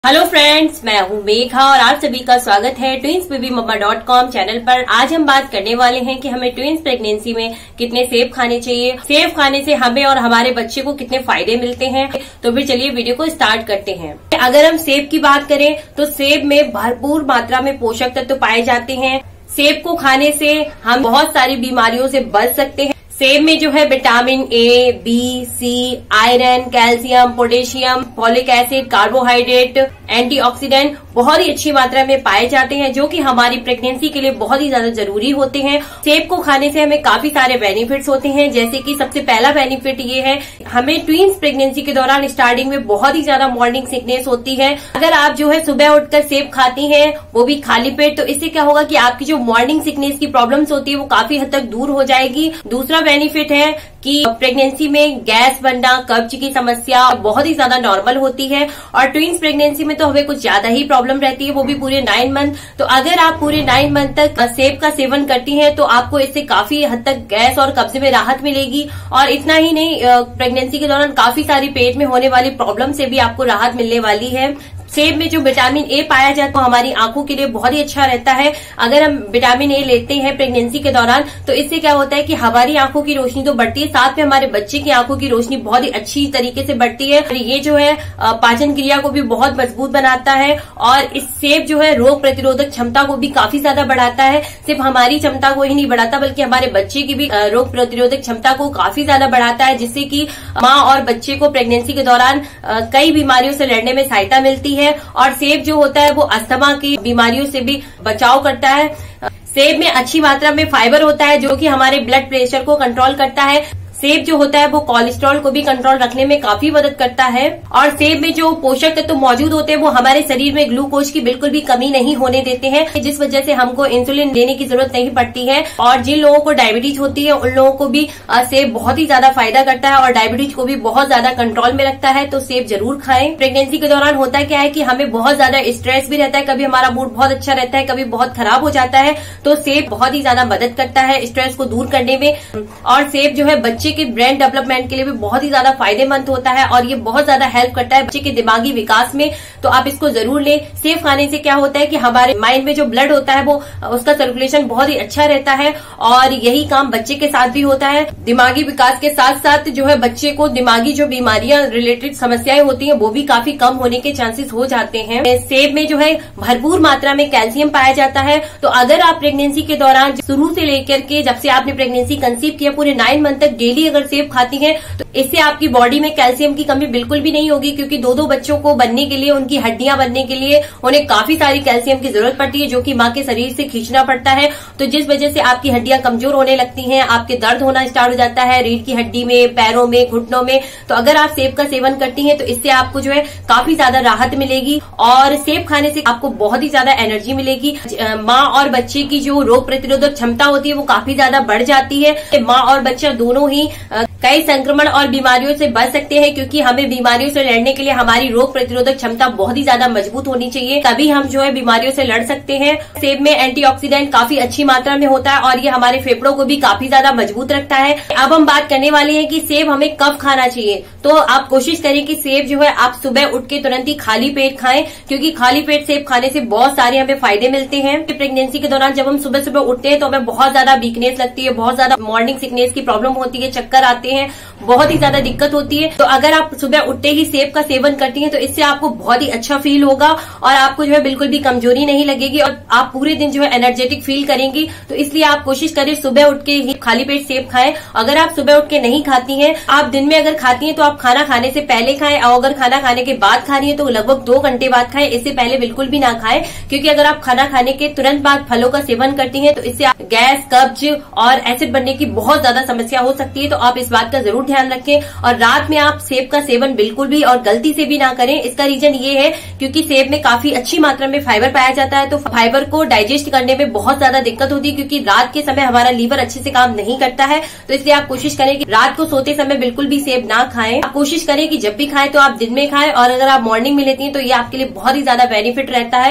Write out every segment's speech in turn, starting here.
Hello friends, मैं हूं मेघा और आप सभी का स्वागत है twinsbabymama.com चैनल पर। आज हम बात करने वाले हैं कि हमें ट्विंस प्रेगनेंसी में कितने सेब खाने चाहिए, सेब खाने से हमें और हमारे बच्चे को कितने फायदे मिलते हैं। तो फिर चलिए वीडियो को स्टार्ट करते हैं। अगर हम सेब की बात करें तो सेब में भरपूर मात्रा में पोषक तत्व पाए जाते हैं। सेब को खाने से हम बहुत सारी बीमारियों से बच सकते हैं। सेब में जो है vitamin A, B, C, iron, calcium, potassium, folic acid, carbohydrate, antioxidant बहुत ही अच्छी मात्रा में पाए जाते हैं, जो कि हमारी प्रेगनेंसी के लिए बहुत ही ज्यादा जरूरी होते हैं। सेब को खाने से हमें काफी सारे बेनिफिट्स होते हैं, जैसे कि सबसे पहला बेनिफिट ये है, हमें ट्विंस प्रेगनेंसी के दौरान स्टार्टिंग में बहुत ही ज्यादा मॉर्निंग सिकनेस होती है। अगर आप जो है सुबह उठकर सेब खाती हैं, वो भी खाली पेट, तो इससे क्या होगा कि आपकी जो मॉर्निंग सिकनेस की प्रॉब्लम्स होती है वो काफी हद तक दूर हो जाएगी। दूसरा बेनिफिट है कि प्रेगनेंसी में गैस बनना, कब्ज की समस्या बहुत ही ज्यादा नॉर्मल होती है। और ट्विंस प्रेगनेंसी में तो हमें कुछ ज्यादा ही प्रॉब्लम रहती है, वो भी पूरे 9 मंथ। तो अगर आप पूरे 9 मंथ तक सेब का सेवन करती हैं तो आपको इससे काफी हद तक गैस और कब्ज में राहत मिलेगी। और इतना ही नहीं, प्रेगनेंसी के दौरान काफी सारी पेट में होने वाली प्रॉब्लम से भी आपको राहत मिलने वाली है। सेब में जो विटामिन ए पाया जाता है वो हमारी आंखों के लिए बहुत ही अच्छा रहता है। अगर हम विटामिन ए लेते हैं प्रेगनेंसी के दौरान तो इससे क्या होता है कि हमारी आंखों की रोशनी तो बढ़ती है, साथ में हमारे बच्चे की आंखों की रोशनी बहुत ही अच्छी तरीके से बढ़ती है। और ये जो है पाचन क्रिया को भी बहुत मजबूत बनाता है। और इस सेब जो है रोग प्रतिरोधक क्षमता को भी काफी ज्यादा बढ़ाता है। सिर्फ हमारी क्षमता को ही नहीं बढ़ाता बल्कि हमारे बच्चे की भी रोग प्रतिरोधक क्षमता को काफी ज्यादा बढ़ाता है, जिससे कि माँ और बच्चे को प्रेगनेंसी के दौरान कई बीमारियों से लड़ने में सहायता मिलती है। और सेब जो होता है वो अस्थमा की बीमारियों से भी बचाव करता है। सेब में अच्छी मात्रा में फाइबर होता है, जो कि हमारे ब्लड प्रेशर को कंट्रोल करता है। सेब जो होता है वो कोलेस्ट्रॉल को भी कंट्रोल रखने में काफी मदद करता है। और सेब में जो पोषक तत्व मौजूद होते हैं वो हमारे शरीर में ग्लूकोज की बिल्कुल भी कमी नहीं होने देते हैं, जिस वजह से हमको इंसुलिन लेने की जरूरत नहीं पड़ती है। और जिन लोगों को डायबिटीज होती है उन लोगों को भी सेब बहुत ही ज्यादा फायदा करता है और डायबिटीज को भी बहुत ज्यादा कंट्रोल में रखता है। तो सेब जरूर खाएं। प्रेगनेंसी के दौरान होता क्या है कि हमें बहुत ज्यादा स्ट्रेस भी रहता है, कभी हमारा मूड बहुत अच्छा रहता है, कभी बहुत खराब हो जाता है। तो सेब बहुत ही ज्यादा मदद करता है स्ट्रेस को दूर करने में। और सेब जो है बच्चे के ब्रेन डेवलपमेंट के लिए भी बहुत ही ज्यादा फायदेमंद होता है और ये बहुत ज्यादा हेल्प करता है बच्चे के दिमागी विकास में। तो आप इसको जरूर लें। सेब खाने से क्या होता है कि हमारे माइंड में जो ब्लड होता है वो उसका सर्कुलेशन बहुत ही अच्छा रहता है और यही काम बच्चे के साथ भी होता है। दिमागी विकास के साथ साथ जो है बच्चे को दिमागी जो बीमारियां रिलेटेड समस्याएं होती हैं वो भी काफी कम होने के चांसेस हो जाते हैं। सेब में जो है भरपूर मात्रा में कैल्शियम पाया जाता है। तो अगर आप प्रेगनेंसी के दौरान शुरू से लेकर के जब से आपने प्रेगनेंसी कंसीव किया पूरे 9 मंथ तक डेली अगर सेब खाती हैं तो इससे आपकी बॉडी में कैल्शियम की कमी बिल्कुल भी नहीं होगी, क्योंकि 2 बच्चों को बनने के लिए, उनकी हड्डियां बनने के लिए उन्हें काफी सारी कैल्शियम की जरूरत पड़ती है, जो कि माँ के शरीर से खींचना पड़ता है। तो जिस वजह से आपकी हड्डियां कमजोर होने लगती हैं, आपके दर्द होना स्टार्ट हो जाता है रीढ़ की हड्डी में, पैरों में, घुटनों में। तो अगर आप सेब का सेवन करती हैं तो इससे आपको जो है काफी ज्यादा राहत मिलेगी और सेब खाने से आपको बहुत ही ज्यादा एनर्जी मिलेगी। माँ और बच्चे की जो रोग प्रतिरोधक क्षमता होती है वो काफी ज्यादा बढ़ जाती है। माँ और बच्चा दोनों ही कई संक्रमण और बीमारियों से बच सकते हैं, क्योंकि हमें बीमारियों से लड़ने के लिए हमारी रोग प्रतिरोधक क्षमता बहुत ही ज्यादा मजबूत होनी चाहिए, तभी हम जो है बीमारियों से लड़ सकते हैं। सेब में एंटीऑक्सीडेंट काफी अच्छी मात्रा में होता है और ये हमारे फेफड़ों को भी काफी ज्यादा मजबूत रखता है। अब हम बात करने वाले हैं कि सेब हमें कब खाना चाहिए। तो आप कोशिश करें कि सेब जो है आप सुबह उठ के तुरंत ही खाली पेट खाएं, क्योंकि खाली पेट सेब खाने से बहुत सारे हमें फायदे मिलते हैं। प्रेगनेंसी के दौरान जब हम सुबह सुबह उठते हैं तो हमें बहुत ज्यादा वीकनेस लगती है, बहुत ज्यादा मॉर्निंग सिकनेस की प्रॉब्लम होती है, चक्कर आते हैं, बहुत ही ज्यादा दिक्कत होती है। तो अगर आप सुबह उठते ही सेब का सेवन करती हैं तो इससे आपको बहुत ही अच्छा फील होगा और आपको जो है बिल्कुल भी कमजोरी नहीं लगेगी और आप पूरे दिन जो है एनर्जेटिक फील करेंगी। तो इसलिए आप कोशिश करें सुबह उठ के ही खाली पेट सेब खाएं। अगर आप सुबह उठ के नहीं खाती हैं, आप दिन में अगर खाती हैं तो आप खाना खाने से पहले खाएं, और अगर खाना खाने के बाद खा रही है तो लगभग 2 घंटे बाद खाएं, इससे पहले बिल्कुल भी ना खाएं। क्योंकि अगर आप खाना खाने के तुरंत बाद फलों का सेवन करती हैं तो इससे गैस, कब्ज और एसिड बनने की बहुत ज्यादा समस्या हो सकती है। तो आप इस बात का जरूर ध्यान रखें। और रात में आप सेब का सेवन बिल्कुल भी और गलती से भी ना करें। इसका रीजन ये है क्योंकि सेब में काफी अच्छी मात्रा में फाइबर पाया जाता है, तो फाइबर को डाइजेस्ट करने में बहुत ज्यादा दिक्कत होती है, क्योंकि रात के समय हमारा लीवर अच्छे से काम नहीं करता है। तो इसलिए आप कोशिश करें कि रात को सोते समय बिल्कुल भी सेब ना खाएं। आप कोशिश करें कि जब भी खाएं तो आप दिन में खाएं, और अगर आप मॉर्निंग में लेती हैं तो ये आपके लिए बहुत ही ज्यादा बेनिफिट रहता है।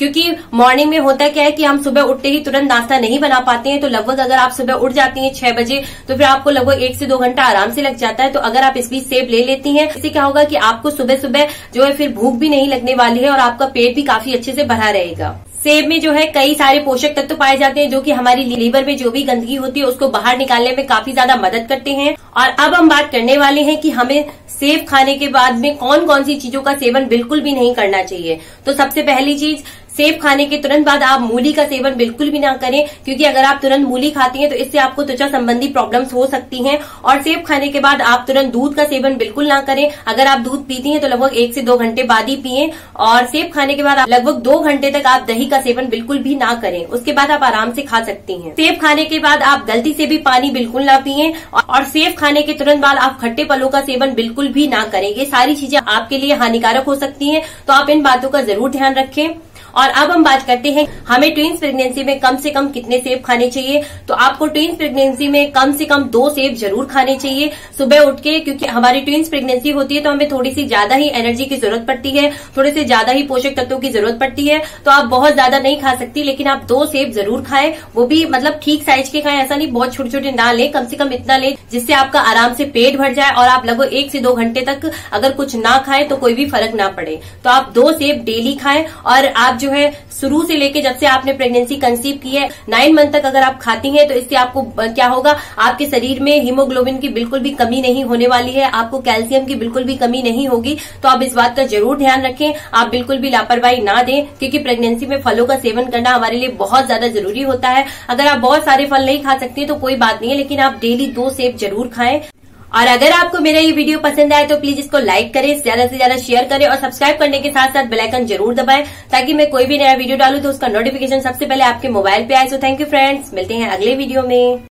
क्योंकि मॉर्निंग में होता क्या है कि हम सुबह उठते ही तुरंत नाश्ता नहीं बना पाते हैं। तो लगभग अगर आप सुबह उठ जाती हैं 6 बजे तो फिर आपको लगभग 1 से 2 घंटा आराम से लग जाता है। तो अगर आप इस बीच सेब ले लेती हैं, इससे क्या होगा कि आपको सुबह सुबह जो है फिर भूख भी नहीं लगने वाली है और आपका पेट भी काफी अच्छे से भरा रहेगा। सेब में जो है कई सारे पोषक तत्व पाए जाते हैं जो कि हमारी लीवर में जो भी गंदगी होती है उसको बाहर निकालने में काफी ज्यादा मदद करते हैं। और अब हम बात करने वाले हैं कि हमें सेब खाने के बाद में कौन कौन सी चीजों का सेवन बिल्कुल भी नहीं करना चाहिए। तो सबसे पहली चीज, सेब खाने के तुरंत बाद आप मूली का सेवन बिल्कुल भी ना करें, क्योंकि अगर आप तुरंत मूली खाती हैं तो इससे आपको त्वचा संबंधी प्रॉब्लम्स हो सकती हैं। और सेब खाने के बाद आप तुरंत दूध का सेवन बिल्कुल ना करें। अगर आप दूध पीती हैं तो लगभग 1 से 2 घंटे बाद ही पिएं। और सेब खाने के बाद आप लगभग 2 घंटे तक आप दही का सेवन बिल्कुल भी ना करें, उसके बाद आप आराम से खा सकती हैं। सेब खाने के बाद आप गलती से भी पानी बिल्कुल ना पिएं और सेब खाने के तुरंत बाद आप खट्टे फलों का सेवन बिल्कुल भी ना करें। ये सारी चीजें आपके लिए हानिकारक हो सकती हैं, तो आप इन बातों का जरूर ध्यान रखें। और अब हम बात करते हैं हमें ट्विंस प्रेगनेंसी में कम से कम कितने सेब खाने चाहिए। तो आपको ट्विंस प्रेगनेंसी में कम से कम 2 सेब जरूर खाने चाहिए सुबह उठ के, क्योंकि हमारी ट्विंस प्रेगनेंसी होती है तो हमें थोड़ी सी ज्यादा ही एनर्जी की जरूरत पड़ती है, थोड़े से ज्यादा ही पोषक तत्वों की जरूरत पड़ती है। तो आप बहुत ज्यादा नहीं खा सकती, लेकिन आप 2 सेब जरूर खाएं, वो भी मतलब ठीक साइज के खाएं, ऐसा नहीं बहुत छोटे छोटे ना लें, कम से कम इतना लें जिससे आपका आराम से पेट भर जाए और आप लगभग 1 से 2 घंटे तक अगर कुछ ना खाएं तो कोई भी फर्क ना पड़े। तो आप 2 सेब डेली खाएं। और आप जो है शुरू से लेके जब से आपने प्रेगनेंसी कंसीव की है 9 मंथ तक अगर आप खाती हैं तो इससे आपको क्या होगा, आपके शरीर में हीमोग्लोबिन की बिल्कुल भी कमी नहीं होने वाली है, आपको कैल्शियम की बिल्कुल भी कमी नहीं होगी। तो आप इस बात का जरूर ध्यान रखें, आप बिल्कुल भी लापरवाही ना दें, क्योंकि प्रेगनेंसी में फलों का सेवन करना हमारे लिए बहुत ज्यादा जरूरी होता है। अगर आप बहुत सारे फल नहीं खा सकती तो कोई बात नहीं है, लेकिन आप डेली 2 सेब जरूर खाएं। और अगर आपको मेरा ये वीडियो पसंद आए तो प्लीज इसको लाइक करें, ज्यादा से ज्यादा शेयर करें और सब्सक्राइब करने के साथ साथ बेल आइकन जरूर दबाएं, ताकि मैं कोई भी नया वीडियो डालूं तो उसका नोटिफिकेशन सबसे पहले आपके मोबाइल पे आए। सो थैंक यू फ्रेंड्स, मिलते हैं अगले वीडियो में।